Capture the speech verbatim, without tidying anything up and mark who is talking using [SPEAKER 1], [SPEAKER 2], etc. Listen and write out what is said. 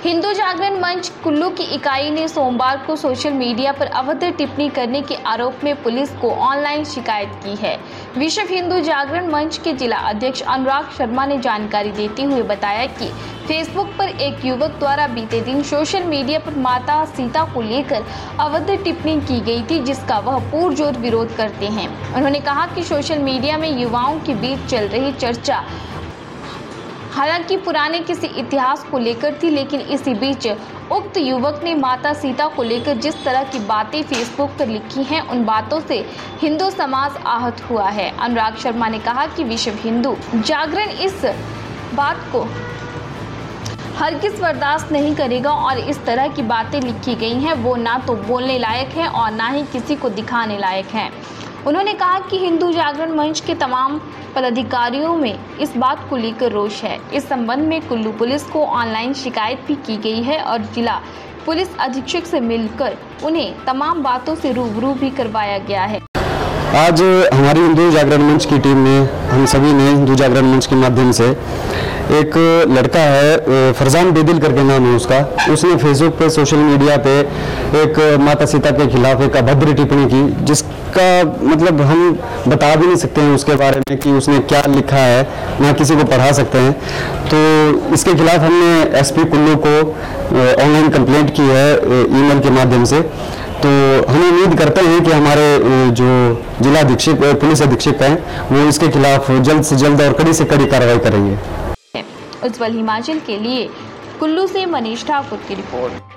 [SPEAKER 1] हिंदू जागरण मंच कुल्लू की इकाई ने सोमवार को सोशल मीडिया पर अभद्र टिप्पणी करने के आरोप में पुलिस को ऑनलाइन शिकायत की है। विश्व हिंदू जागरण मंच के जिला अध्यक्ष अनुराग शर्मा ने जानकारी देते हुए बताया कि फेसबुक पर एक युवक द्वारा बीते दिन सोशल मीडिया पर माता सीता को लेकर अभद्र टिप्पणी की गई थी, जिसका वह पुरजोर विरोध करते हैं। उन्होंने कहा कि सोशल मीडिया में युवाओं के बीच चल रही चर्चा हालांकि पुराने किसी इतिहास को लेकर थी, लेकिन इसी बीच उक्त युवक ने माता सीता को लेकर जिस तरह की बातें फेसबुक पर लिखी हैं, उन बातों से हिंदू समाज आहत हुआ है। अनुराग शर्मा ने कहा कि विश्व हिंदू जागरण इस बात को हरगिज़ बर्दाश्त नहीं करेगा और इस तरह की बातें लिखी गई हैं वो ना तो बोलने लायक है और ना ही किसी को दिखाने लायक है। उन्होंने कहा कि हिंदू जागरण मंच के तमाम पदाधिकारियों में इस बात को लेकर रोष है। इस संबंध में कुल्लू पुलिस को ऑनलाइन शिकायत भी की गई है और जिला पुलिस अधीक्षक से मिलकर उन्हें तमाम बातों से रूबरू भी करवाया गया है।
[SPEAKER 2] आज हमारी हिंदू जागरण मंच की टीम ने, हम सभी ने हिंदू जागरण मंच के माध्यम से, एक लड़का है फरजान बेदिल करके नाम है उसका, उसने फेसबुक पे सोशल मीडिया पे एक माता सीता के खिलाफ एक अभद्र टिप्पणी की, जिसका मतलब हम बता भी नहीं सकते हैं उसके बारे में कि उसने क्या लिखा है, ना किसी को पढ़ा सकते हैं। तो इसके खिलाफ हमने एसपी कुल्लू को ऑनलाइन कंप्लेंट की है ईमेल के माध्यम से। तो हम उम्मीद करते हैं कि हमारे जो जिला अधीक्षक पुलिस अधीक्षक हैं वो इसके खिलाफ जल्द से जल्द और कड़ी से कड़ी कार्रवाई करेंगे।
[SPEAKER 1] उज्ज्वल हिमाचल के लिए कुल्लू से मनीष ठाकुर की रिपोर्ट।